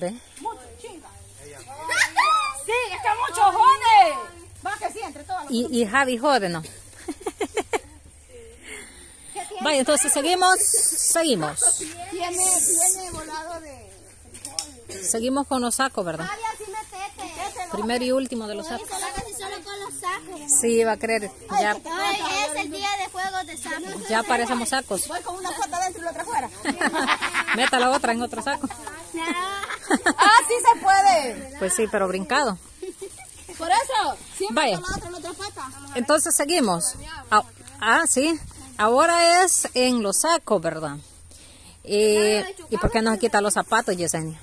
¿Ve? Mucho, chinga. Sí, es que mucho jode. Va que sí, entre todos. Y Javi jode, ¿no? Vaya, entonces seguimos. Tiene volado de... Seguimos con los sacos, ¿verdad? Primero y último de los sacos. Solo con los sacos. Sí, va a creer. Ya, Hoy es el día de juegos de sacos. ya parecemos sacos. Voy con una pata adentro y la otra afuera. Meta la otra en otro saco. Ah, sí se puede. Pues sí, pero brincado. Por eso, siempre Vaya. con la otra en la otra pata. Entonces seguimos. Sí. Ahora es en los sacos, ¿verdad? ¿Y por qué no se quitan los zapatos, Yesenia?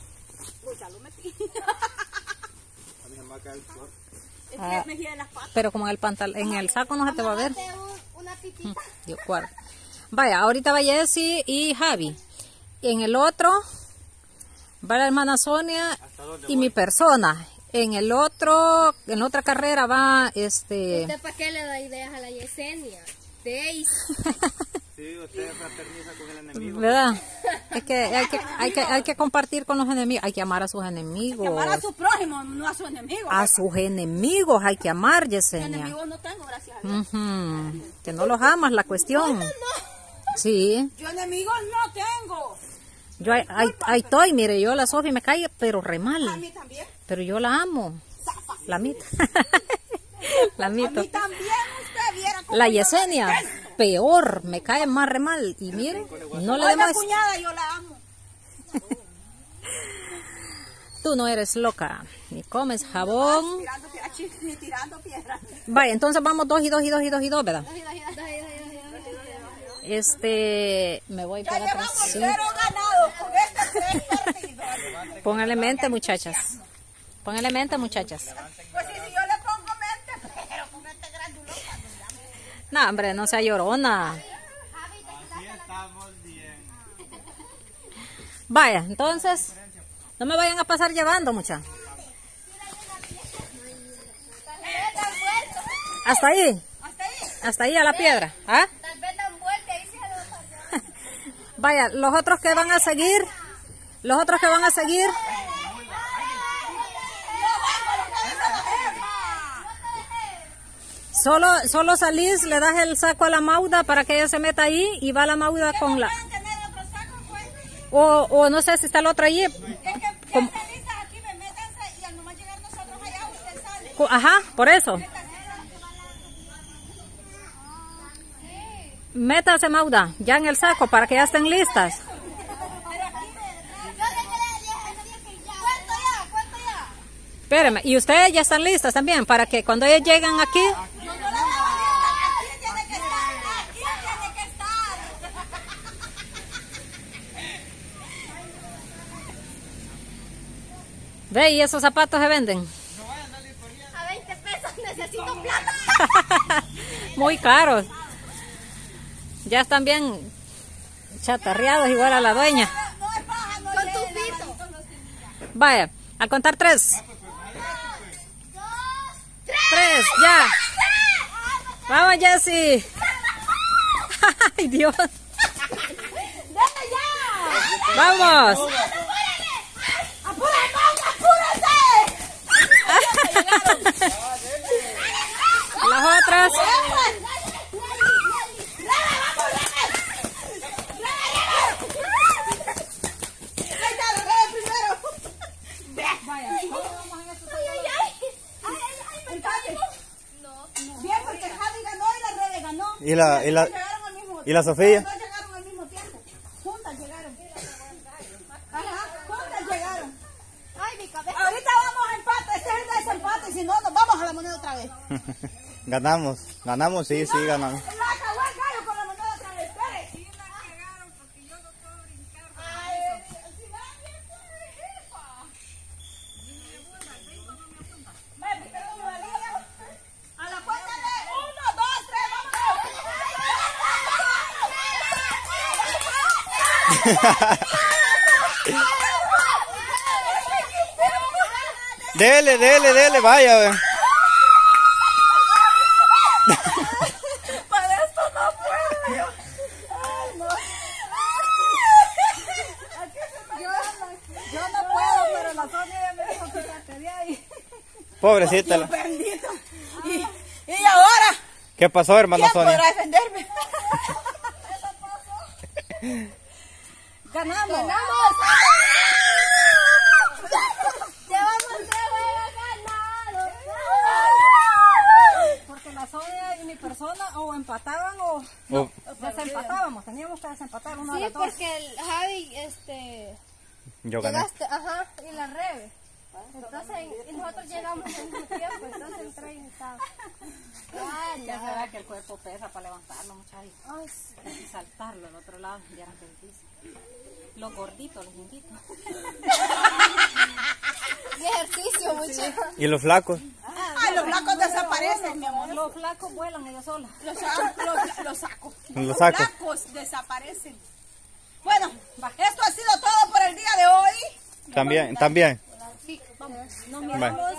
Pero como en el pantalón, en el saco no se te va a ver. Una pipita. Yo guardo. Vaya, ahorita va Jessy y Javi. En el otro va la hermana Sonia y mi persona. En el otro, en la otra carrera va ¿Usted para qué le da ideas a la Yesenia? Sí, usted fraterniza con el enemigo. ¿verdad? Es que hay que compartir con los enemigos, hay que amar a sus enemigos. Llamar a su prójimo, no a su enemigo. A sus enemigos hay que amar, Yesenia. Enemigos no tengo, gracias a Dios. Que no los amas, la cuestión. Sí. Yo enemigos no tengo. Yo ahí estoy, mire, yo la Sofía me cae, pero re mal. A mí también. Pero yo la amo. La mito. La A mito. mí también usted viera cómo La yo Yesenia, detesto. peor, me cae más re mal. Y miren, no le Oiga, demos. cuñada, yo la amo. Tú no eres loca, ni comes jabón. Tirando piedras. Vaya, entonces vamos 2 y 2 y 2 y 2 y 2, ¿verdad? Me voy Ya para atrás. llevamos Sí. 0 ganados con estos 3 partidos. Póngale mente, muchachas. Póngale mente, muchachas. Pues sí, si yo le pongo mente, pero con este grandulón. No, hombre, no sea llorona. Así estamos bien. Vaya, entonces, no me vayan a pasar llevando, muchachas. Hasta ahí. Hasta ahí a la piedra. ¿Ah? Tal vez dan vuelta y se lo... Vaya, los otros que van a seguir. Solo salís, le das el saco a la Mauda para que ella se meta ahí y va la Mauda con la... O no sé si está el otro allí. Ajá, por eso. Métase, Mauda, ya en el saco para que ya estén listas. Espérenme, y ustedes ya están listas también para que cuando ellos llegan aquí... Ve, ¿y esos zapatos se venden? A 20 pesos necesito plata. Muy caros. Ya están bien chatarreados igual a la dueña. Con tu pito. Vaya, al contar 3. 3, ya. Vamos, Jessy. Ay, Dios. Vamos. Las otras. Bien, porque Javi ganó y la Rebe ganó. ¿Y la Sofía? Los dos llegaron al mismo tiempo. Juntas llegaron. Ajá, juntas llegaron. Ay, mi cabeza. Ahorita vamos a empate, este es el desempate. Y si no, nos vamos a la moneda otra vez. Ganamos, sí, ganamos. La acabó el gallo con la moneda otra vez. Espere. Sí, la cagaron porque yo no puedo brincar. Ay, si nadie puede, jefa. A la cuenta de 1, 2, 3, vamos. Dele, vaya, ve. Para esto no puedo yo. Ay, no. Yo no puedo, pero Pobrecita. Dios bendito. Y ahora, ¿Qué pasó, hermana ¿quién Sonia? podrá defenderme? Ganamos. ¡Ganamos! ¡Llevamos 3 juegos ganados! Porque la Sonia y mi persona o empataban o Oh, desempatábamos. Teníamos que desempatar uno de Sí, los dos. porque el Javi, yo gané. llegaste, ajá, y la Rebe. Entonces, y nosotros llegamos al mismo tiempo, entonces el tren estaba. Ya será que el cuerpo pesa para levantarlo, muchachos. Y saltarlo al otro lado, ya eran del piso. Los gorditos, los linditos. Y ejercicio, muchachos. ¿Y los flacos? Ay, los flacos desaparecen, mi amor. Los flacos vuelan ellos solos. Los saco. Los saco. Flacos desaparecen. Bueno, esto ha sido todo por el día de hoy. También. Sí, vamos. Nos Bye. miramos.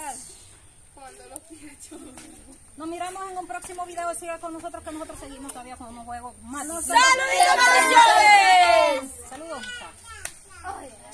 Nos miramos en un próximo video. Siga con nosotros que nosotros seguimos todavía con unos juegos más. ¡Saluditos, bendiciones! Saludos, muchachos.